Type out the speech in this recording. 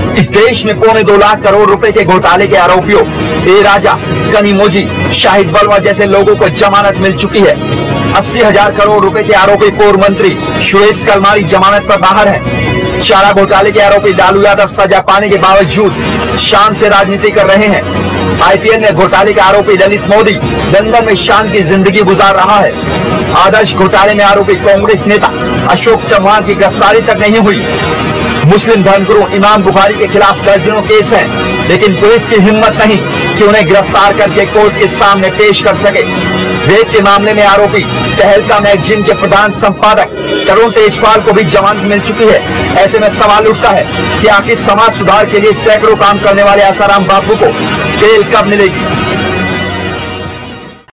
इस देश में 2.25 लाख करोड़ रुपए के घोटाले के आरोपियों ए राजा, कनिमोझी, शाहिद बलवा जैसे लोगों को जमानत मिल चुकी है। 80,000 करोड़ रुपए के आरोपी पूर्व मंत्री सुरेश कलमारी जमानत पर बाहर है। चारा घोटाले के आरोपी लालू यादव सजा पाने के बावजूद शान से राजनीति कर रहे हैं। IPL में घोटाले के आरोपी ललित मोदी लंदन में शान की जिंदगी गुजार रहा है। आदर्श घोटाले में आरोपी कांग्रेस नेता अशोक चौहान की गिरफ्तारी तक नहीं हुई। मुस्लिम धर्मगुरु इमाम बुखारी के खिलाफ दर्जनों केस हैं, लेकिन पुलिस की हिम्मत नहीं कि उन्हें गिरफ्तार करके कोर्ट के सामने पेश कर सके। रेप के मामले में आरोपी तहलका मैगजीन के प्रधान संपादक तरुण तेजपाल को भी जमानत मिल चुकी है। ऐसे में सवाल उठता है कि आखिर समाज सुधार के लिए सैकड़ों काम करने वाले आसाराम बापू को बेल कब मिलेगी।